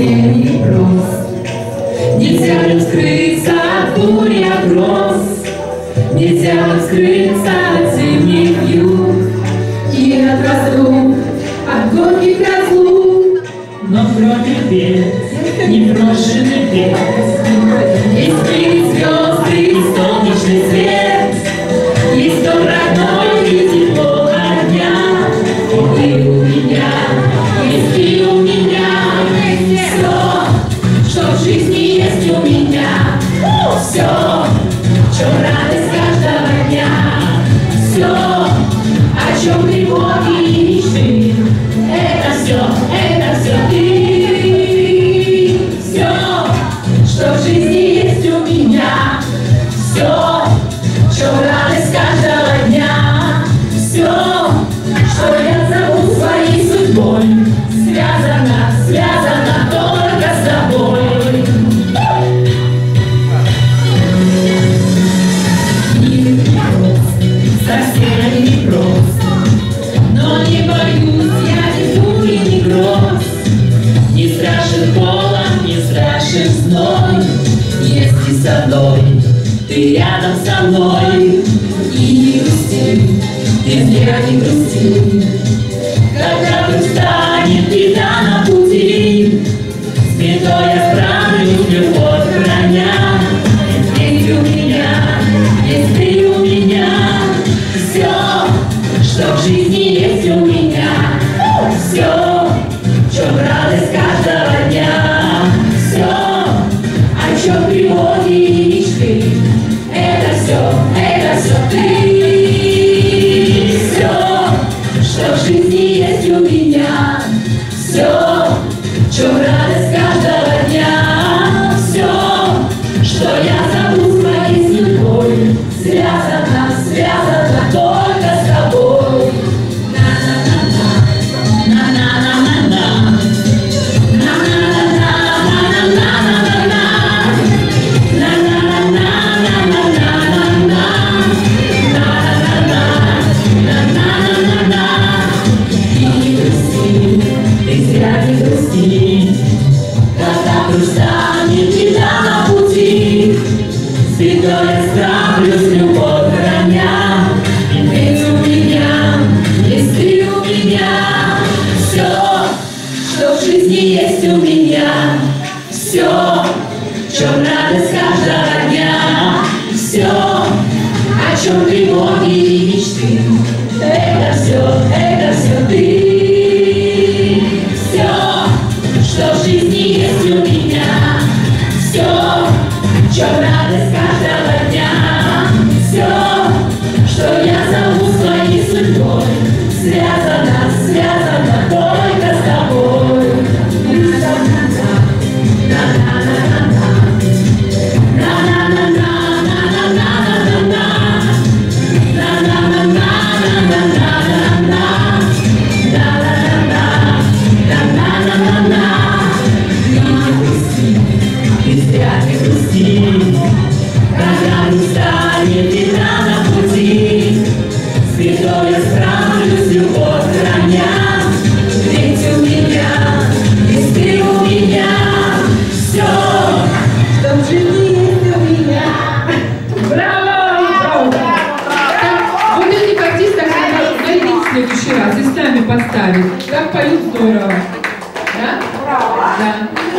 постели прост. Нельзя скрыться от бури, от гроз, нельзя скрыться от зимних вьюг и от разлук, от горьких разлук. Но кроме бед, непрошенный бед, есть три звезды и солнечный свет, есть дом родной и тепло огня. И ты у меня, есть ты у меня, все, что в жизни есть у меня, все, в чем радость каждого дня, все, о чем тревоги и мечты, это все ты, все, что в жизни есть у меня, все, в чем радость каждого дня, все, что я зову своей судьбой, связано только с тобой. Совсем не прост, но не боюсь я ни бури, ни гроз. Не страшен холод, не страшен зной, если со мной, ты рядом со мной. И не грусти, ты зря не грусти, когда вдруг станет беда на пути, с бедой я справлюсь, любовь храня. Есть у меня, есть ты у меня, все, что в жизни есть у меня, все, в чем радость каждого дня, все, о чем тревоги и мечты, это все ты, все, что в жизни есть у меня, все, в чем радость каждого дня, все, что я зову своей судьбой, связано только с тобой. Когда вдруг станет беда на пути, с бедой я справлюсь, любовь храня. Ведь у меня, есть ты у меня, все, что в жизни есть у меня, все, в чем радость каждого дня, все, о чем тревоги и мечты, это все ты, все, что в жизни есть у меня, все, в чем радость каждого дня, все, что я зову своей судьбой, связано только с тобой. Не грусти, когда не станет беда на пути, с бедой я справлюсь, любовь храня. Ведь у меня, есть ты у меня, все, что в жизни есть у меня. Браво! Вот этих артистов надо найти в следующий раз и сами поставить. Как поют здорово. Да? Браво! Да.